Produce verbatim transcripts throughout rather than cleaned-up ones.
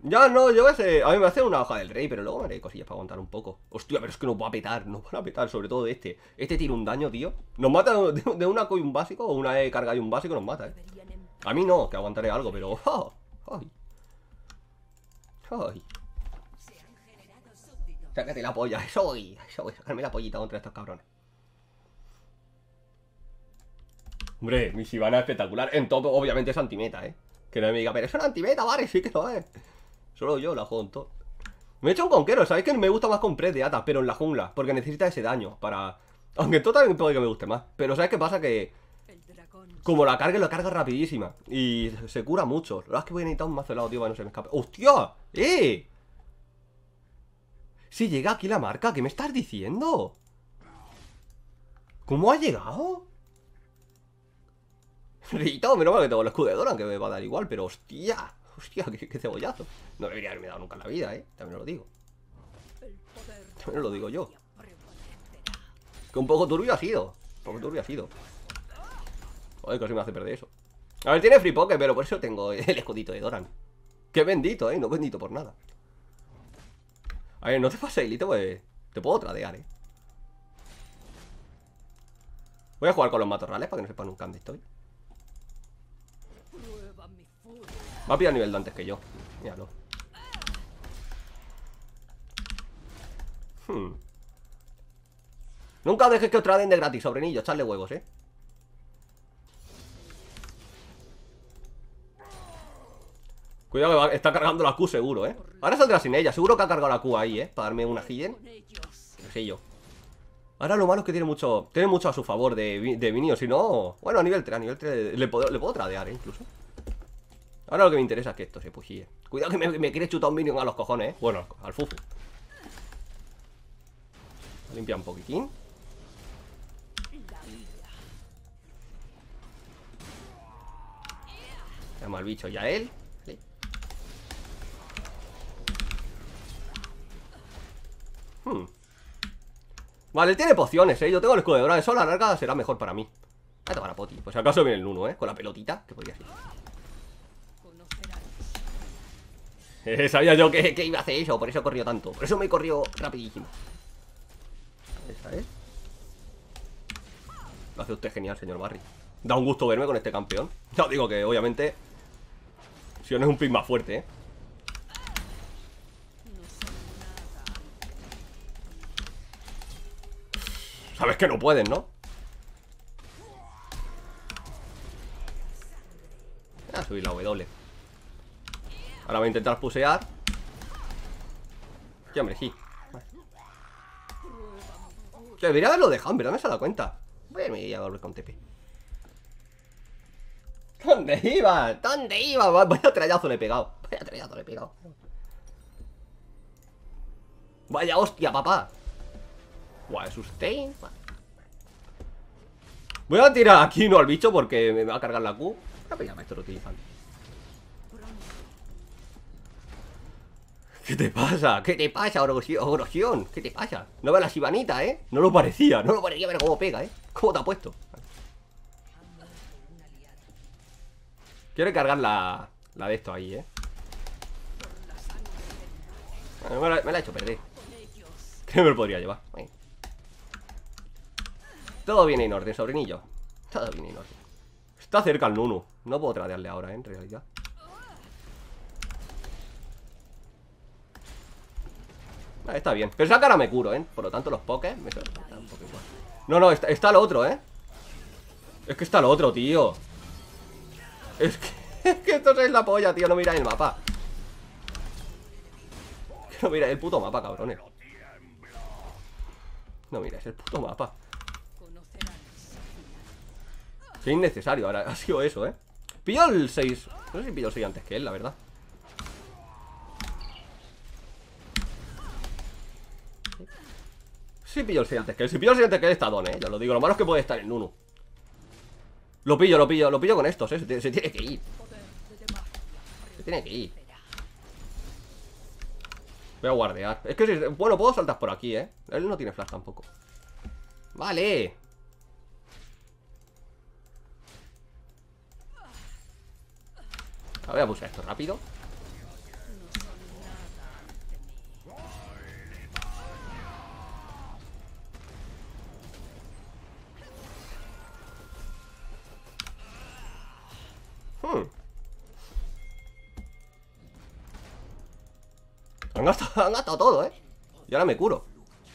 Ya no, yo qué sé. A mí me hace una hoja del rey, pero luego me haré cosillas para aguantar un poco. Hostia, pero es que nos va a petar, nos van a petar, sobre todo este. Este tiene un daño, tío. Nos mata de, de una co y un básico, o una E carga y un básico, nos mata, eh. A mí no, que aguantaré algo, pero. ¡Oh! ¡Ay! ¡Ay! Sácate la polla, eso voy. Eso voy, sacarme la pollita contra estos cabrones. Hombre, mi Shyvana espectacular. En top, obviamente, es antimeta, eh. Que no me diga, pero es una antimeta, vale, sí que lo es. Solo yo la juego en top. Me he hecho un conquero, ¿sabéis que me gusta más con press de Atas, pero en la jungla? Porque necesita ese daño para... Aunque en top también puede que me guste más. Pero ¿sabes qué pasa? Que... Como la cargue, lo carga rapidísima. Y se cura mucho. La verdad es que voy a necesitar un mazo helado, tío, para que no se me escape. ¡Hostia! ¡Eh! Si llega aquí la marca, ¿qué me estás diciendo? ¿Cómo ha llegado? Rito, menos mal que tengo el escudo de Doran, que me va a dar igual, pero hostia, hostia, qué, qué cebollazo. No debería haberme dado nunca en la vida, eh. También lo digo. También lo digo yo. Que un poco turbio ha sido. Un poco turbio ha sido. Joder, casi me hace perder eso. A ver, tiene free poke, pero por eso tengo el escudito de Doran. Qué bendito, eh. No bendito por nada. A ver, no te pases, Lito, pues. Te puedo tradear, eh. Voy a jugar con los matorrales para que no sepan nunca dónde estoy. Va a pillar nivel de antes que yo. Míralo. Hmm. Nunca dejes que os traden de gratis, sobrenillo. Echarle huevos, eh. Cuidado que va, está cargando la Q seguro, eh. Ahora saldrá sin ella. Seguro que ha cargado la Q ahí, eh. Para darme una Hidden. No sé yo. Ahora lo malo es que tiene mucho Tiene mucho a su favor de, de minions. Si no... Bueno, a nivel tres, a nivel tres le puedo, le puedo tradear, eh, incluso. Ahora lo que me interesa es que esto se pushie. Cuidado que me, me quiere chutar un minion a los cojones, eh. Bueno, al fufu. Limpia un poquitín. Llama al bicho y a él. Sí. Hmm. Vale, él tiene pociones, eh. Yo tengo el escudo de Doran. Eso a la larga será mejor para mí. Voy a tomar a Poti. Pues si acaso viene el Nuno, eh. Con la pelotita, que podría ser. Eh, sabía yo que, que iba a hacer eso. Por eso corrió tanto. Por eso me corrió rapidísimo. Esa es. Lo hace usted genial, señor Barry. Da un gusto verme con este campeón. Ya os digo que, obviamente, Sion es un pick más fuerte, eh. Sabes que no pueden, ¿no? Voy a subir la W. Ahora voy a intentar pusear. Sí, hombre, sí. Vale. Que debería haberlo dejado, en verdad me se ha dado cuenta. Voy a irme a volver con T P. ¿Dónde iba? ¿Dónde iba? Vaya trayazo le he pegado. Vaya trayazo le he pegado. Vaya hostia, papá. Guau, es usted. Voy a tirar aquí no al bicho porque me va a cargar la Q. Voy a pillarme esto lo utilizan. ¿Qué te pasa? ¿Qué te pasa, Ogrosión? ¿Qué te pasa? No ve la Shyvanita, ¿eh? No lo parecía, no lo parecía, pero cómo pega, ¿eh? ¿Cómo te ha puesto? Quiero cargar la, la de esto ahí, ¿eh? Me la, me la he hecho perder. ¿Qué me lo podría llevar? Bueno. Todo viene en orden, sobrinillo. Todo viene en orden. Está cerca el Nunu. No puedo tradearle ahora, ¿eh? En realidad. Ah, está bien. Pero esa cara me curo, ¿eh? Por lo tanto, los pokés me son un poco igual. No, no, está, está lo otro, ¿eh? Es que está lo otro, tío. Es que, es que esto es la polla, tío. No miráis el mapa. No miráis el puto mapa, cabrones. No miráis el puto mapa. Qué innecesario, ahora ha sido eso, ¿eh? Pillo el seis. No sé si pillo el seis antes que él, la verdad. Sí pillo el seis antes que él. Si pillo el seis antes que él está don, ¿eh? Ya lo digo, lo malo es que puede estar en Nunu. Lo pillo, lo pillo, lo pillo con estos, ¿eh? Se, se tiene que ir. Se tiene que ir. Voy a guardear. Es que, si, bueno, puedo saltar por aquí, ¿eh? Él no tiene flash tampoco. Vale. Voy a pulsar esto rápido. Han gastado, han gastado todo, ¿eh? Y ahora me curo.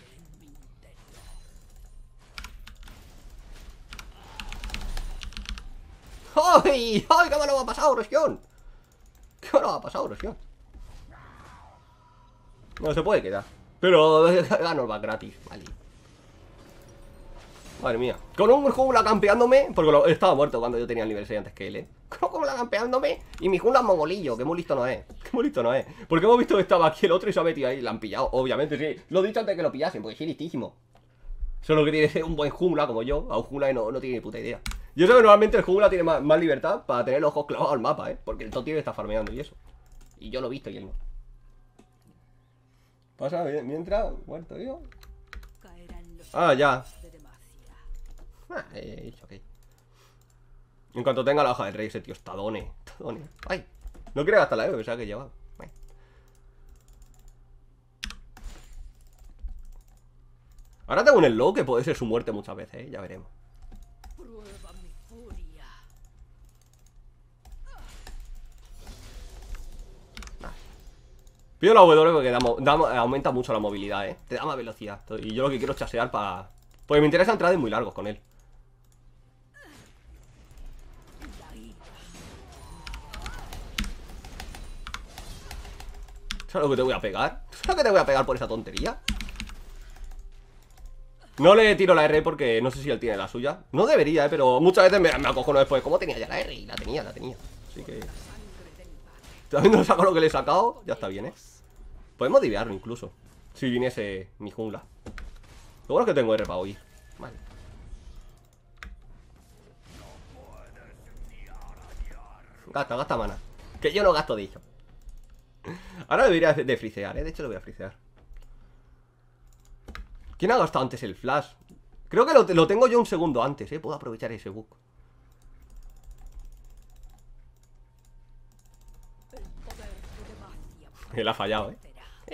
¡Ay! ¡Ay! ¿Qué me lo ha pasado, Rosión? ¿Qué me lo ha pasado, Rosión? No se puede quedar. Pero gano va gratis, vale. Madre mía. Con un jungla campeándome. Porque lo, estaba muerto cuando yo tenía el nivel seis antes que él, ¿eh? Con un jungla campeándome. Y mi jungla es mongolillo. Que muy listo no es. Que muy listo no es. Porque hemos visto que estaba aquí el otro y se ha metido ahí. La han pillado, obviamente, sí. Lo he dicho antes de que lo pillasen. Porque sí, listísimo. Solo que tiene que ser un buen jungla como yo. A un jungla que no, no tiene ni puta idea. Yo sé que normalmente el jungla tiene más, más libertad para tener los ojos clavados al mapa, ¿eh? Porque el Toti está farmeando y eso. Y yo lo he visto y él no. Pasa mientras muerto yo. Ah, ya. Ah, eh, ok. En cuanto tenga la hoja del rey, ese tío está done. Está done. Ay, no quiere gastar la E, pensaba que llevaba. Ay. Ahora tengo un slow que puede ser su muerte muchas veces, ¿eh? Ya veremos. Pido la W porque da, da, aumenta mucho la movilidad, ¿eh? Te da más velocidad. Y yo lo que quiero es chasear para... Porque me interesa entrar muy largos con él. ¿Sabes lo que te voy a pegar? ¿Sabes lo que te voy a pegar por esa tontería? No le tiro la R porque no sé si él tiene la suya. No debería, ¿eh? Pero muchas veces me, me acojono después. ¿Cómo tenía ya la R? Y la tenía, la tenía. Así que... También no saco lo que le he sacado. Ya está bien, ¿eh? Podemos divearlo incluso. Si viniese mi jungla. Lo bueno es que tengo R para oír. Vale. Gasta, gasta mana. Que yo no gasto de ello. Ahora debería de frisear, ¿eh? De hecho lo voy a frisear. ¿Quién ha gastado antes el flash? Creo que lo, lo tengo yo un segundo antes, ¿eh? Puedo aprovechar ese bug. Él ha fallado, ¿eh?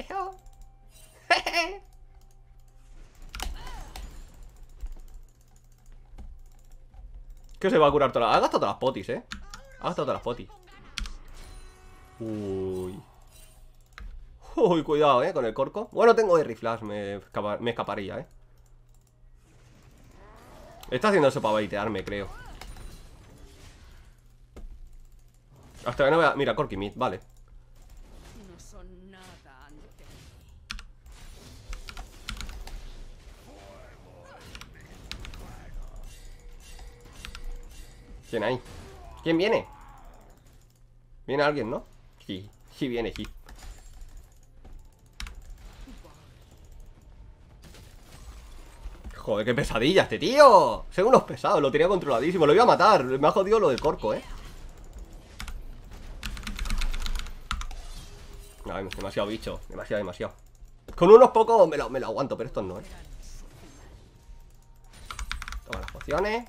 ¿Qué se va a curar toda la... Ha gastado todas las potis, ¿eh? Ha gastado todas las potis. Uy. Uy, cuidado, ¿eh? Con el corco. Bueno, tengo R flash, me, escapa... me escaparía, ¿eh? Está haciendo eso para baitearme, creo. Hasta que no vea... Mira, Corki Mid, vale. ¿Quién hay? ¿Quién viene? ¿Viene alguien, no? Sí, sí viene, sí. Joder, qué pesadilla este tío. Son unos pesados, lo tenía controladísimo. Lo iba a matar, me ha jodido lo del corco, eh. No, demasiado bicho, demasiado, demasiado. Con unos pocos me lo, me lo aguanto, pero estos no, eh. Toma las pociones.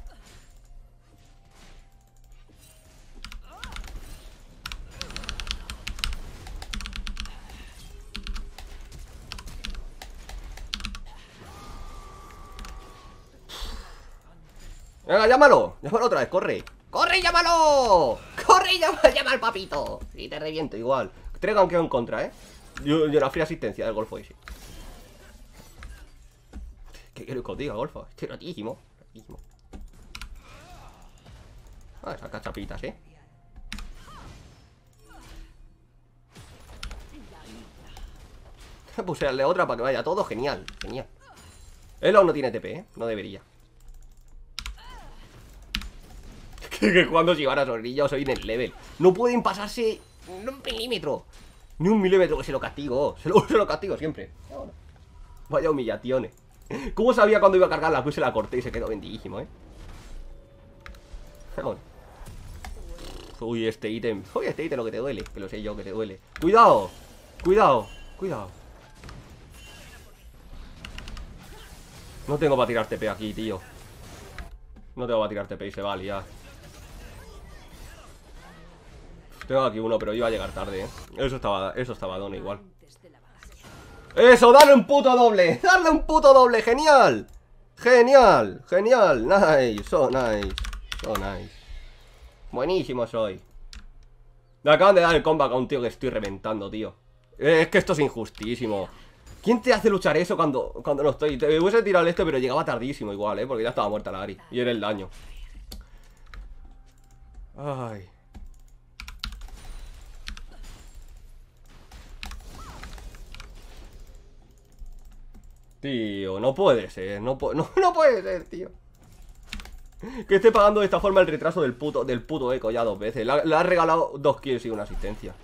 Venga, llámalo. Llámalo otra vez, corre. ¡Corre y llámalo! ¡Corre y llama, llama al papito! Y te reviento igual. Trega aunque en contra, ¿eh? Yo, yo la fría asistencia del golfo ese. ¿Qué quiero que os diga, golfo? Estoy ratísimo. Ratísimo. Ah, esas cachapitas, ¿eh? Puse darle otra para que vaya todo. Genial, genial. Él aún no tiene T P, ¿eh? No debería. Que cuando llevar a Zorrillo soy en el level. No pueden pasarse ni un milímetro. Ni un milímetro que se lo castigo. Se lo, se lo castigo siempre. Vaya humillaciones. ¿Cómo sabía cuando iba a cargar la Q? Se la corté y se quedó bendísimo, eh. Uy, este ítem. Uy, este ítem lo que te duele. Que lo sé yo que te duele. Cuidado. Cuidado. Cuidado. No tengo para tirar T P aquí, tío. No tengo para tirar T P y se va a liar. Tengo aquí uno, pero iba a llegar tarde, ¿eh? Eso estaba, eso estaba done igual. ¡Eso! ¡Dale un puto doble! ¡Dale un puto doble! ¡Genial! ¡Genial! ¡Genial! ¡Nice! ¡So nice! ¡So nice! Buenísimo soy. Me acaban de dar el comeback a un tío que estoy reventando, tío. Es que esto es injustísimo. ¿Quién te hace luchar eso cuando, cuando no estoy? Te hubiese tirado el este, pero llegaba tardísimo igual, ¿eh? Porque ya estaba muerta la Ahri. Y era el daño. Ay. Tío, no puede ser. No, pu no, no puede ser, tío. Que esté pagando de esta forma el retraso del puto, del puto eco ya dos veces. Le, le ha regalado dos kills y una asistencia.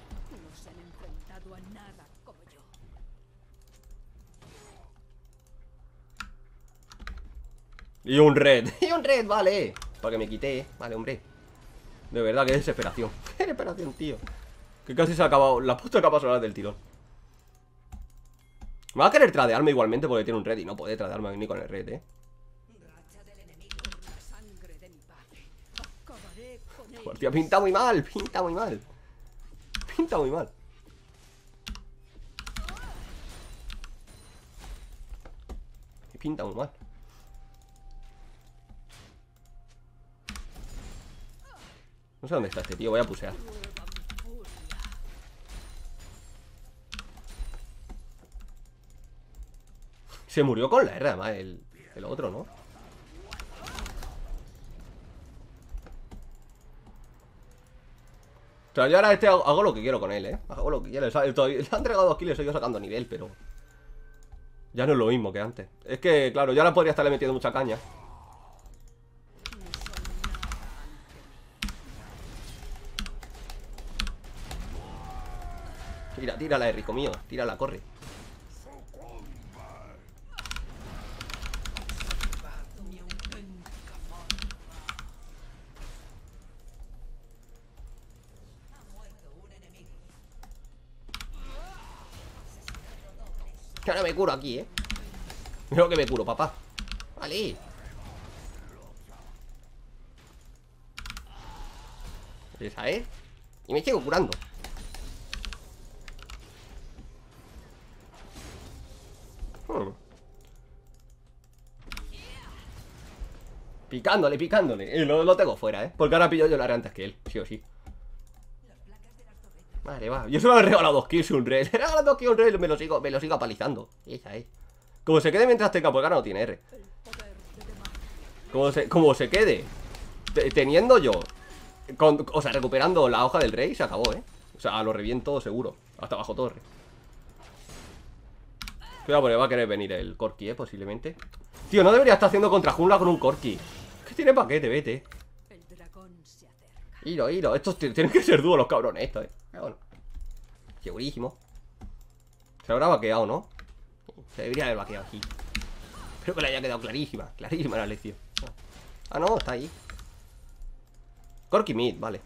Y un red. Y un red, vale. Para que me quite, vale, hombre. De verdad, qué desesperación. Qué desesperación, tío. Que casi se ha acabado la puta capa solar del tirón. Me va a querer tradearme igualmente porque tiene un red y no puede tradearme ni con el red, eh. Hostia, pinta muy mal, pinta muy mal. Pinta muy mal. Pinta muy mal. No sé dónde está este tío, voy a pusear. Se murió con la R, además, el, el otro, ¿no? O sea, yo ahora este hago, hago lo que quiero con él, ¿eh? Hago lo que quiero. Le ha entregado dos kills y yo sacando nivel, pero... ya no es lo mismo que antes. Es que, claro, yo ahora podría estarle metiendo mucha caña. Tira, tírala, eh, rico mío. Tírala, corre. Que ahora me curo aquí, eh. Creo que me curo, papá. Vale. Esa, eh. Y me sigo curando. Hmm. Picándole, picándole. Y lo, lo tengo fuera, eh. Porque ahora pillo yo la área antes que él, sí o sí. Vale, va. Yo solo le he regalado dos kills y un rey. Le he regalado dos kills y un rey y me lo sigo, me lo sigo apalizando. Esa es. Como se quede mientras tenga, porque ahora no tiene R. Como se, como se quede te, teniendo yo con, o sea, recuperando la hoja del rey, se acabó, eh. O sea, lo reviento seguro. Hasta bajo torre. Cuidado, porque va a querer venir el Corki, eh, posiblemente. Tío, no debería estar haciendo contra jungla con un Corki. ¿Qué tiene paquete? Vete. Hiro, hiro. Estos tienen que ser dúos los cabrones estos, eh. Pero bueno. Segurísimo. Se habrá vaqueado, ¿no? Se debería haber vaqueado aquí. Creo que le haya quedado clarísima. Clarísima la lección. Ah, no, está ahí. Corki mid, vale.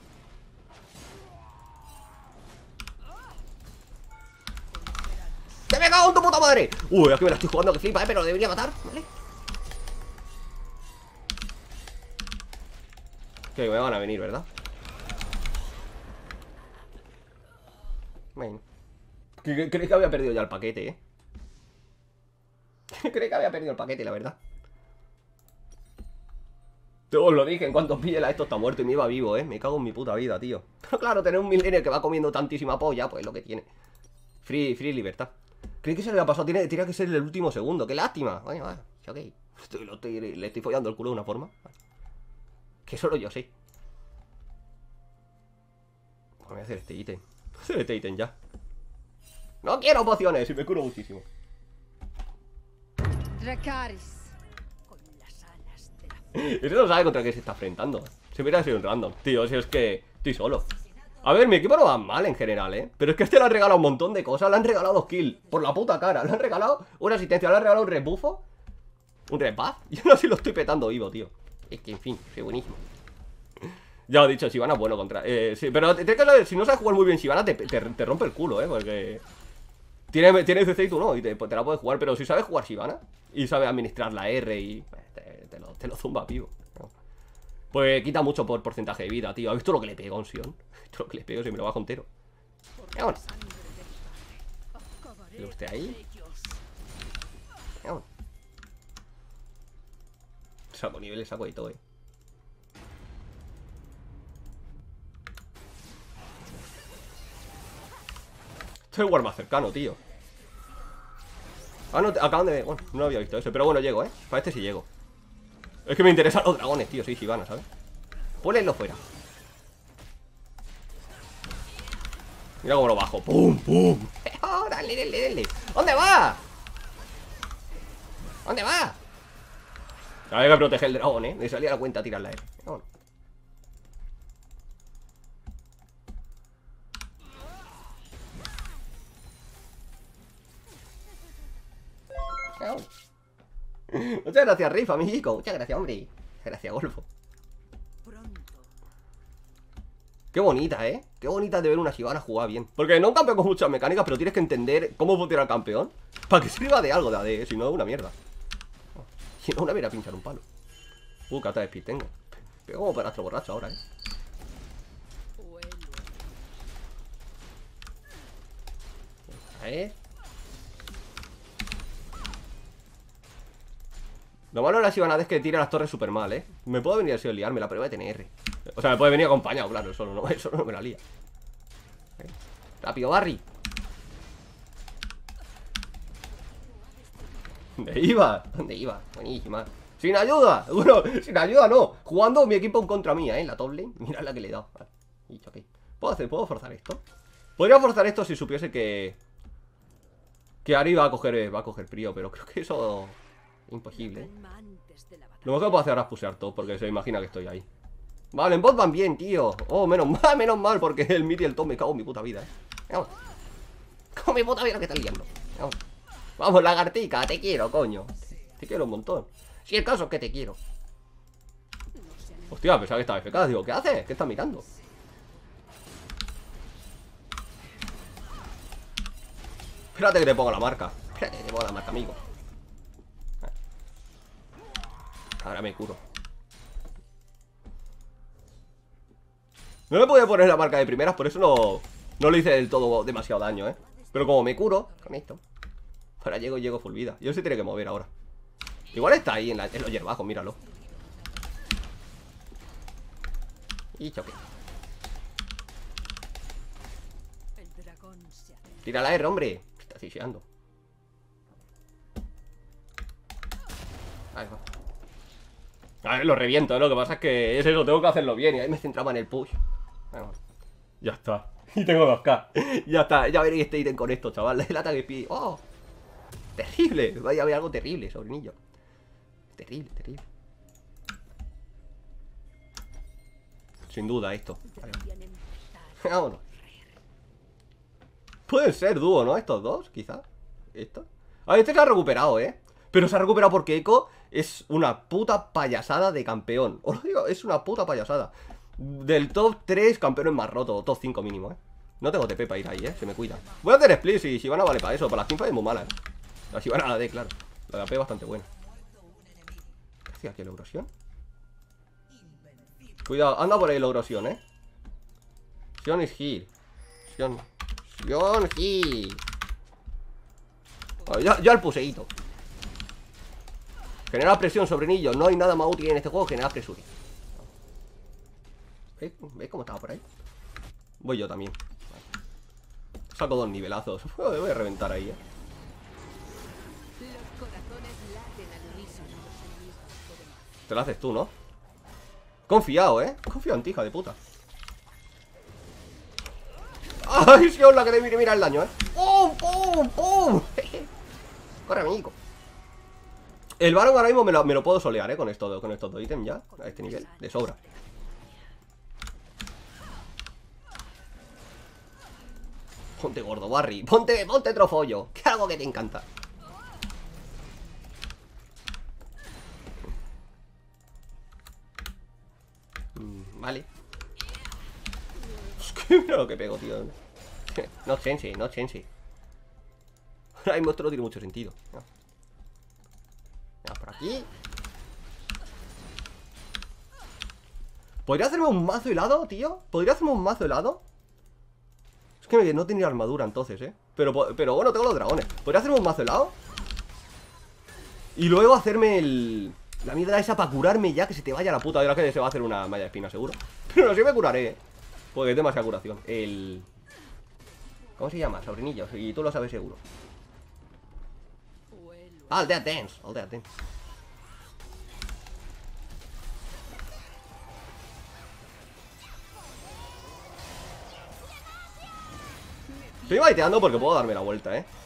¡Te me cago en tu puta madre! Uy, aquí me la estoy jugando que flipa, eh, pero lo debería matar, ¿vale? Que me van a venir, ¿verdad? Bueno. Creí que había perdido ya el paquete, eh. Creí que había perdido el paquete, la verdad. Te os lo dije, en cuanto pille la esto está muerto y me iba vivo, eh. Me cago en mi puta vida, tío. Pero claro, tener un millennial que va comiendo tantísima polla, pues es lo que tiene. Free, free libertad. Creí que se le había pasado, tiene, tiene que ser el último segundo. ¡Qué lástima! Bueno, vale, sí, ok. Estoy, lo estoy, le estoy follando el culo de una forma. Vale. Que solo yo sé. Voy a hacer este ítem. Voy a hacer este ítem ya. No quiero pociones y me curo muchísimo. Dracarys. Ese no sabe contra qué se está enfrentando. Se hubiera sido un random. Tío, si es que estoy solo. A ver, mi equipo no va mal en general, ¿eh? Pero es que a este le han regalado un montón de cosas. Le han regalado dos kills por la puta cara. Le han regalado una asistencia, le han regalado un rebufo. Un rebuff. Yo no sé si lo estoy petando vivo, tío. Es que, en fin, soy buenísimo. Ya lo he dicho, Sivana es bueno contra... Eh, sí, pero te, te, si no sabes jugar muy bien Sivana, te, te, te rompe el culo, ¿eh? Porque... Tiene, tiene C C y tú no, y te, te la puedes jugar. Pero si sabes jugar Sivana y sabes administrar la R y... Te, te, lo, te lo zumba, vivo, ¿no? Pues quita mucho por porcentaje de vida, tío. ¿Has visto lo que le pego a un Sion? ¿Has visto lo que le pego? Se me lo bajo entero. Vamos. ¿Lo usted ahí? Vamos. Saco niveles, saco y todo, eh. Este es el guard más cercano, tío. Ah, no, acaban de... Bueno, no había visto eso. Pero bueno, llego, ¿eh? Para este sí llego. Es que me interesan los dragones, tío. Soy Shyvana, ¿sabes? Ponenlo fuera. Mira cómo lo bajo. ¡Pum, pum! ¡Oh, dale, dale, dale! ¿Dónde va? ¿Dónde va? Había que proteger el dragón, ¿eh? Me salía la cuenta a tirar la R. No. Muchas gracias, Riff, amigo. Muchas gracias, hombre. Muchas gracias, Golfo. Qué bonita, ¿eh? Qué bonita de ver una Shyvana jugar bien. Porque no un campeón con muchas mecánicas, pero tienes que entender cómo funciona el campeón para que sirva de algo de A D, ¿eh? Si no es una mierda. Si no, una mira a pinchar un palo. Uh, carta de speed tengo. Pego como perastro borracho ahora, ¿eh? A ver. Lo malo de la Shyvana es que tira las torres súper mal, ¿eh? Me puedo venir así a liármela, pero voy a tener R. O sea, me puede venir acompañado, claro. Eso no, eso no me la lía. ¿Eh? Rápido, Barry. ¿Dónde iba? ¿Dónde iba? Buenísima. ¡Sin ayuda! Bueno, sin ayuda no. Jugando mi equipo en contra mía, ¿eh? En la top lane. Mira la que le he dado. Vale. Dicho, ok. ¿Puedo hacer? ¿Puedo forzar esto? Podría forzar esto si supiese que... Que Ari va a coger, va a coger frío, pero creo que eso... Imposible, ¿eh? Lo mejor que puedo hacer ahora es pusear todo, porque se imagina que estoy ahí. Vale, en bot van bien, tío. Oh, menos mal, menos mal, porque el mid y el top me cago en mi puta vida, ¿eh? Vamos. Con mi puta vida que estás liando. Vamos. Vamos, lagartica, te quiero, coño. Te quiero un montón. Si el caso es que te quiero. Hostia, pensaba que estaba F K. Digo, ¿qué haces? ¿Qué estás mirando? Espérate que te ponga la marca. Espérate que te ponga la marca, amigo. Ahora me curo. No me podía poner la marca de primeras, por eso no, no le hice del todo demasiado daño, ¿eh? Pero como me curo con esto, ahora llego y llego full vida. Yo se tiene que mover ahora. Igual está ahí en, la, en los hierbajos, míralo. Y choque. Tira la R, hombre. Está asfixiando. Ahí va. A ver, lo reviento, ¿eh? Lo que pasa es que es eso, tengo que hacerlo bien. Y ahí me centraba en el push. Bueno, ya está. Y tengo dos K. Ya está, ya veréis este ítem con esto, chaval. El ataque speed. ¡Oh! Terrible. Vaya a haber algo terrible, sobrinillo. Terrible, terrible. Sin duda esto. Vale. Vámonos. Pueden ser dúo, ¿no? Estos dos, quizás. Esto. A ver, este se ha recuperado, ¿eh? Pero se ha recuperado porque Echo es una puta payasada de campeón. Os lo digo, es una puta payasada. Del top tres campeones más roto, top cinco mínimo, ¿eh? No tengo T P para ir ahí, ¿eh? Se me cuida. Voy a hacer split si Shyvana vale para eso. Para las teamfights es muy mala, ¿eh? La Shyvana la D, claro. La de A P es bastante buena. ¿Qué hacía aquí la Eurosión? Cuidado, anda por ahí la Eurosión, ¿eh? Sion is heal. Sion. Sion heal. Ya, ya el puseíto. Genera presión sobre Nillo. No hay nada más útil en este juego. Genera presión. ¿Veis? ¿Veis cómo estaba por ahí? Voy yo también. Vale. Saco dos nivelazos. Voy a reventar ahí, eh. Te lo haces tú, ¿no? Confiado, eh. Confiado en ti, hija de puta. ¡Ay, sí, la que te mire, mira el daño, eh! ¡Pum, pum, pum! Corre, amigo. El Baron ahora mismo me lo, me lo puedo solear, eh, con, esto, con estos dos ítems ya. A este nivel, de sobra. Ponte gordo, Barry. Ponte, ponte trofollo. Que algo que te encanta. Mm, vale. Es que mira lo que pego, tío. No sense, no sense. Ahora mismo esto no tiene mucho sentido. No. Venga, por aquí. ¿Podría hacerme un mazo helado, tío? ¿Podría hacerme un mazo helado? Es que no tenía armadura entonces, ¿eh? Pero, pero bueno, tengo los dragones. ¿Podría hacerme un mazo helado? Y luego hacerme el... la mierda esa para curarme ya, que se te vaya la puta. Ahora que se va a hacer una malla de espina, seguro. Pero no sé, me curaré, ¿eh? Porque es demasiada curación. El... ¿Cómo se llama? Sobrinillo, y tú lo sabes seguro. Ah, el Dead Dance, el Dead Dance. Estoy baiteando porque puedo darme la vuelta, eh.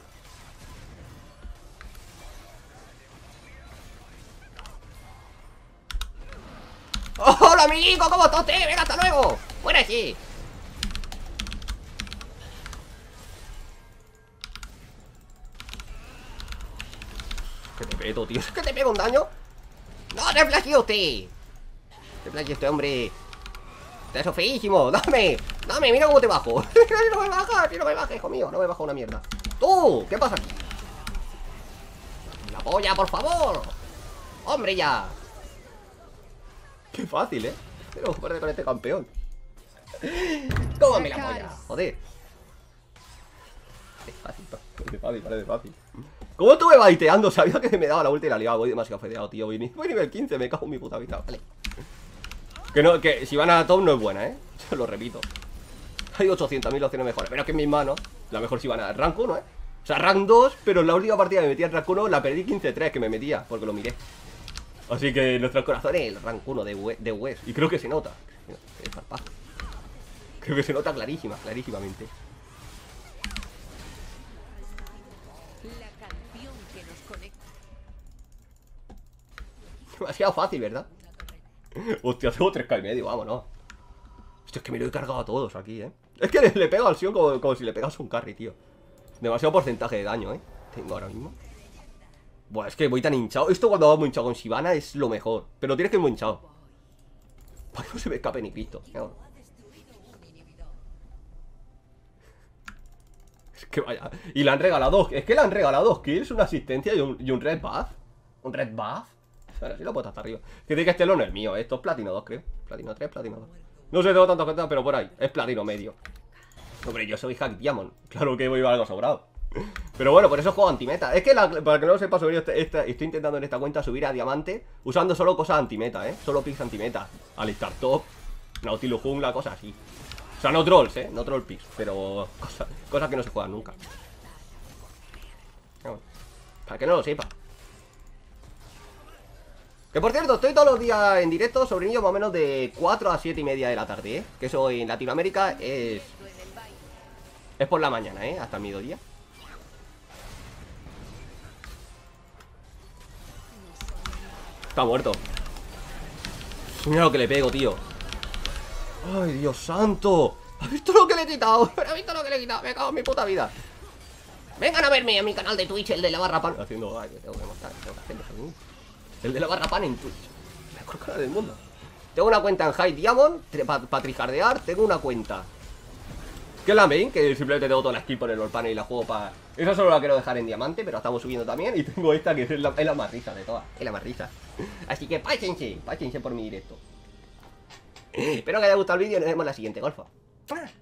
¡Hola, amiguico! ¿Cómo estás usted? ¡Venga, hasta luego! ¡Fuera aquí! Que te peto, tío. ¿Es que te pego un daño? ¡No te flashe usted! Te flashe este hombre. Te eso feísimo. ¡Dame! ¡Dame! Mira cómo te bajo. No me bajas, no me bajes, hijo mío. No me baja una mierda. ¡Tú! ¿Qué pasa aquí? ¡La polla, por favor! ¡Hombre, ya! Qué fácil, ¿eh? Pero parece con este campeón. ¡Cómame la polla! Joder. Es fácil, parece fácil, parece fácil. ¿Cómo estuve baiteando? Sabía que me daba la vuelta y la liaba. Voy demasiado fedeado, tío. Voy, voy nivel quince, me cago en mi puta vida. Vale. Que no, que si van a top no es buena, ¿eh? Yo lo repito. Hay ochocientas mil opciones mejores. Pero es que en mis manos, la mejor si van a rank uno, ¿eh? O sea, rank dos, pero en la última partida que me metí en rank uno la perdí quince tres, que me metía, porque lo miré. Así que nuestros corazones, el rank uno de, de West. Y creo que se nota. Creo que se nota clarísima, clarísimamente. Demasiado fácil, ¿verdad? Hostia, tengo tres K y medio, vámonos. Hostia, es que me lo he cargado a todos aquí, ¿eh? Es que le, le pego al Sion como, como si le pegas un carry, tío. Demasiado porcentaje de daño, ¿eh? Tengo ahora mismo. Buah, es que voy tan hinchado. Esto cuando va muy hinchado con Shyvana es lo mejor. Pero tienes que ir muy hinchado para que no se me escape ni Cristo. No. Es que vaya. Y le han regalado. Es que le han regalado dos kills, una asistencia y un, y un red buff. Un red buff. Ahora sí lo puedo hasta arriba. Que tiene que este no es el mío. Esto es platino dos, creo. Platino tres, platino dos. No sé, tengo tantos que pero por ahí. Es platino medio. Hombre, yo soy Hack Diamond. Claro que voy a algo sobrado. Pero bueno, por eso juego antimeta. Es que la, para que no lo sepa subir este, este, estoy intentando en esta cuenta subir a diamante usando solo cosas antimeta, ¿eh? Solo picks antimeta. Alistar top, Nautilus jungla, cosas así. O sea, no trolls, ¿eh? No troll picks, pero cosas, cosas que no se juegan nunca. Bueno, para que no lo sepa. Que por cierto, estoy todos los días en directo sobre niños más o menos de cuatro a siete y media de la tarde, ¿eh? Que eso en Latinoamérica es... Es por la mañana, ¿eh? Hasta el mediodía. Está muerto. Mira lo que le pego, tío. Ay, Dios santo. ¿Has visto lo que le he quitado? ¿Has visto lo que le he quitado? Me cago en mi puta vida. Vengan a verme a mi canal de Twitch, el de la barra pan. Haciendo... Ay, me tengo que mostrar, tengo que hacerlo así. El de la barra pan en Twitch. La mejor canal del mundo. Tengo una cuenta en High Diamond para pa trijardear. Tengo una cuenta que es la main, que simplemente tengo toda la skill por el Orpan y la juego para... Esa solo la quiero dejar en diamante, pero la estamos subiendo también. Y tengo esta que es la, es la más risa de todas. Es la más risa. Así que páchense, páchense por mi directo. Espero que haya gustado el vídeo y nos vemos en la siguiente, golfo.